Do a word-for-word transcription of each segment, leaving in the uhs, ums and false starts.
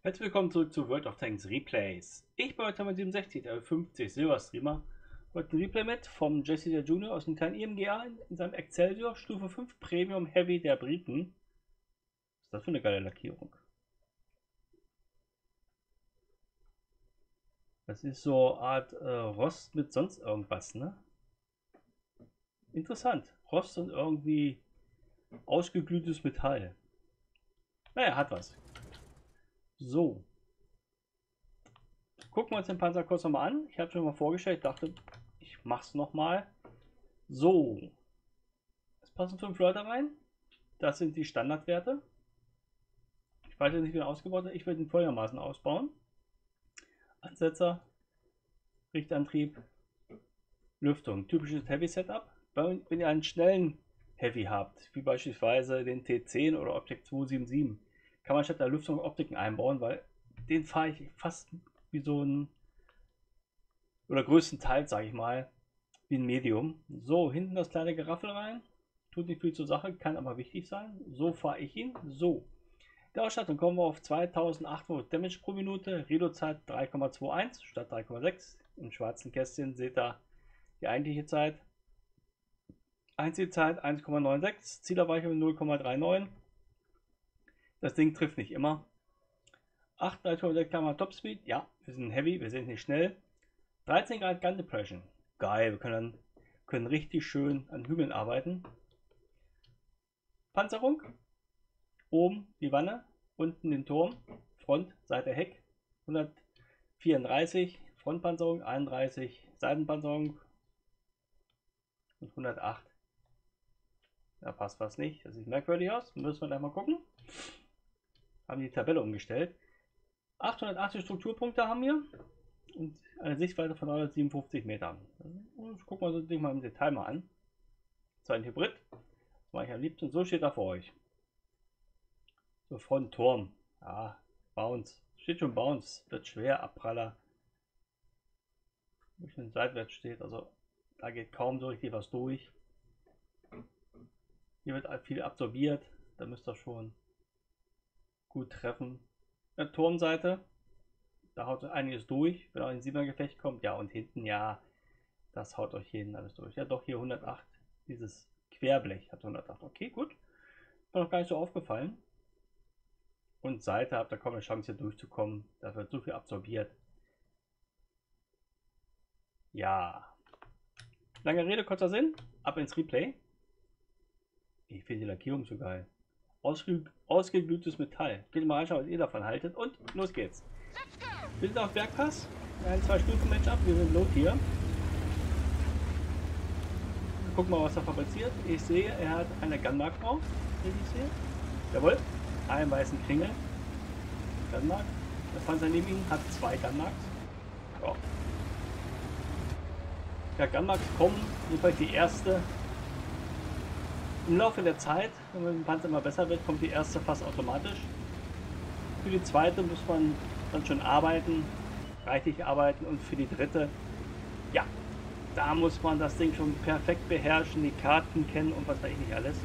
Herzlich willkommen zurück zu World of Tanks Replays. Ich bin heute mit siebenundsechzig, der fünfzig Silver Streamer. Heute ein Replay mit vom Jesse der Junior aus dem kleinen I M G A in seinem Excelsior Stufe fünf Premium Heavy der Briten. Was ist das für eine geile Lackierung? Das ist so eine Art äh, Rost mit sonst irgendwas, ne? Interessant. Rost und irgendwie ausgeglühtes Metall. Naja, hat was. So. Gucken wir uns den Panzer kurz nochmal an. Ich habe schon mal vorgestellt, dachte, ich mach's nochmal. So. Es passen fünf Leute rein. Das sind die Standardwerte. Ich weiß nicht, wie er ausgebaut ist. Ich würde ihn folgendermaßen ausbauen. Ansetzer, Richtantrieb, Lüftung. Typisches Heavy Setup. Wenn ihr einen schnellen Heavy habt, wie beispielsweise den T zehn oder Optik zweihundertsiebenundsiebzig, kann man statt der Lüftung Optiken einbauen, weil den fahre ich fast wie so ein, oder größtenteils, sage ich mal, wie ein Medium. So, hinten das kleine Geraffel rein, tut nicht viel zur Sache, kann aber wichtig sein. So fahre ich ihn. So, der Ausstattung kommen wir auf zweitausendachthundert Damage pro Minute, Reload-Zeit drei Komma einundzwanzig statt drei Komma sechs. Im schwarzen Kästchen seht ihr die eigentliche Zeit. Einzelzeit eins Komma sechsundneunzig, Zielerweichung null Komma neununddreißig. Das Ding trifft nicht immer. achtunddreißig Komma sechs Kilometer Top Speed. Ja, wir sind heavy, wir sind nicht schnell. dreizehn Grad Gun Depression. Geil, wir können, können richtig schön an Hügeln arbeiten. Panzerung. Oben die Wanne, unten den Turm. Front, Seite, Heck. hundertvierunddreißig. Frontpanzerung, einunddreißig. Seitenpanzerung. Und hundertacht. Da passt was nicht. Das sieht merkwürdig aus. Müssen wir gleich mal gucken. Haben die Tabelle umgestellt. achthundertachtzig Strukturpunkte haben wir und eine Sichtweite von neunhundertsiebenundfünfzig Metern. Ich gucke mal so Ding mal im Detail mal an. Das ist ein Hybrid. Das mache ich am liebsten. So steht da vor euch. So Frontturm. Ja, Bounce. Steht schon Bounce. Wird schwer. Abpraller. Ein bisschen seitwärts steht. Also da geht kaum so richtig was durch. Hier wird viel absorbiert. Da müsst ihr schon gut treffen. Der Turmseite, da haut einiges durch, wenn auch ein Siebener Gefecht kommt. Ja, und hinten, ja, das haut euch jeden alles durch. Ja, doch hier hundertacht, dieses Querblech hat hundertacht. Okay, gut. Ist mir noch gar nicht so aufgefallen. Und Seite habt ihr kaum eine Chance hier durchzukommen. Da wird so viel absorbiert. Ja. Lange Rede, kurzer Sinn. Ab ins Replay. Ich finde die Lackierung so geil. Ausge ausgeglühtes Metall. Bitte mal anschauen, was ihr davon haltet. Und los geht's. Wir sind auf Bergpass. Ein zwei Stufen Matchup. Wir sind Low Tier. Gucken mal, was er fabriziert. Ich sehe, er hat eine Gunmark drauf. Wie ich sehe. Jawohl. Einen weißen Kringel. Gunmark. Der Panzer neben ihm hat zwei Gunmarks. Ja. Ja, Gunmarks kommen. Jedenfalls die erste. Im Laufe der Zeit, wenn man mit dem Panzer immer besser wird, kommt die erste fast automatisch. Für die zweite muss man dann schon arbeiten, reichlich arbeiten, und für die dritte, ja, da muss man das Ding schon perfekt beherrschen, die Karten kennen und was weiß ich nicht alles.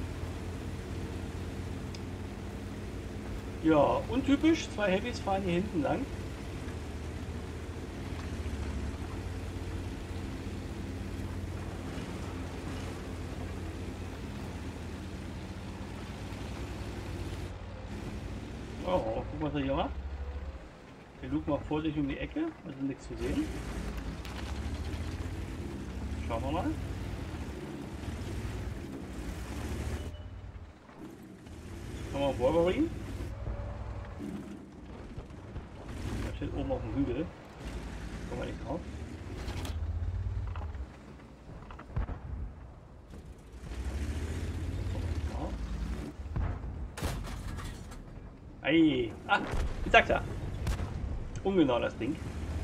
Ja, untypisch, zwei Heavys fahren hier hinten lang. Oh, guck mal, was er hier macht. Wir luken mal vorsichtig um die Ecke, also nichts zu sehen. Schauen wir mal. Haben wir Wolverine. Der steht oben auf dem Hügel. Kommen wir nicht drauf. Ei. Ah, ich sag's ja. Ungenau das Ding.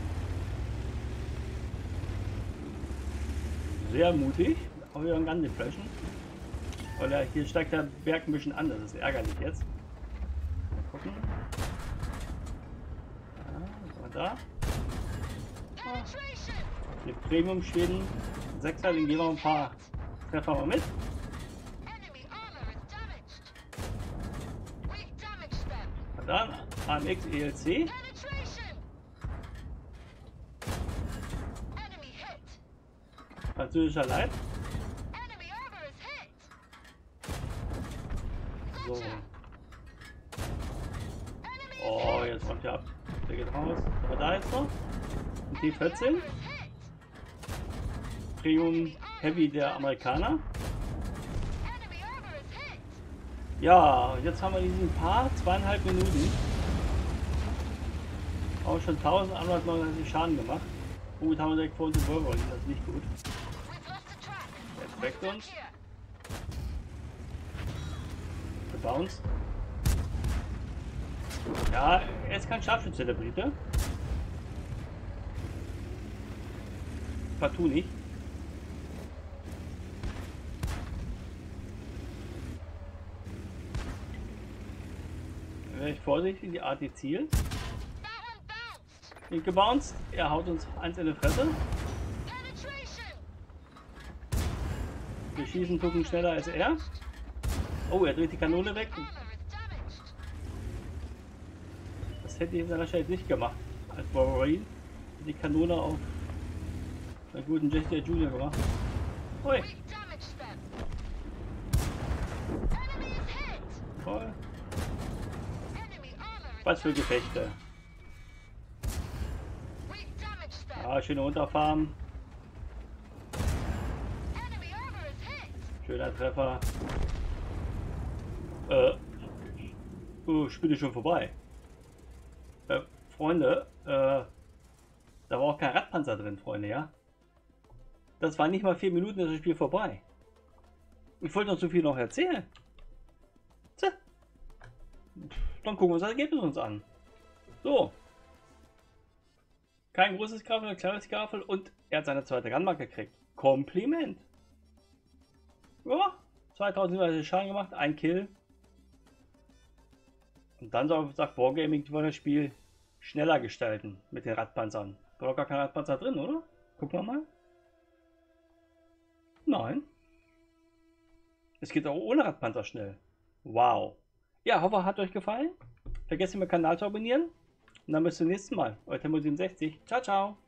Sehr mutig. Auch wieder ein Gun Depression. Oder hier steigt der Berg ein bisschen an. Das ist ärgerlich jetzt. Mal gucken. Ja, da. Ah. Die Premium Schweden. Sechser, den gehen wir ein paar Treffer mal mit. Und dann A M X E L C. Französischer Leib. So. Oh, jetzt kommt der ab. Der geht raus. Aber da jetzt noch. Ein T vierzehn. Premium Heavy der Amerikaner. Ja, jetzt haben wir diesen Paar, zweieinhalb Minuten. Auch schon eintausendeinhundertneunundneunzig Schaden gemacht. Gut, haben wir direkt vor uns den Wolverine, das ist nicht gut. Jetzt weckt uns. Gebounced. Ja, er ist kein Scharfschütze, der Brite. Partout nicht. Wäre ich vorsichtig, die Art die zielt. Nicht gebounced. Er haut uns eins in die Fresse. Wir schießen, gucken schneller als er. Oh, er dreht die Kanone weg. Das hätte ich in seiner Stelle nicht gemacht. Als Wolverine. Die Kanone auf einen guten Jester Junior gemacht. Ui. Voll. Was für Gefechte. Ja, schöne Unterfarm. Schöner Treffer. Äh. Oh, Spiel ist schon vorbei. Äh, Freunde, äh, da war auch kein Radpanzer drin, Freunde, ja? Das war nicht mal vier Minuten, das Spiel vorbei. Ich wollte noch so viel noch erzählen. Tja. Dann gucken wir uns das Ergebnis uns an. So. Kein großes Graffel, ein kleines Graffel und er hat seine zweite Randmark gekriegt. Kompliment. Ja, zweitausendsiebenhundert Schaden gemacht, ein Kill. Und dann sagt Wargaming, die wollen das Spiel schneller gestalten mit den Radpanzern. Da war gar kein Radpanzer drin, oder? Gucken wir mal. Nein. Es geht auch ohne Radpanzer schnell. Wow. Ja, hoffe, hat euch gefallen. Vergesst nicht, meinen Kanal zu abonnieren. Und dann bis zum nächsten Mal. Euer Tempo siebenundsechzig. Ciao, ciao.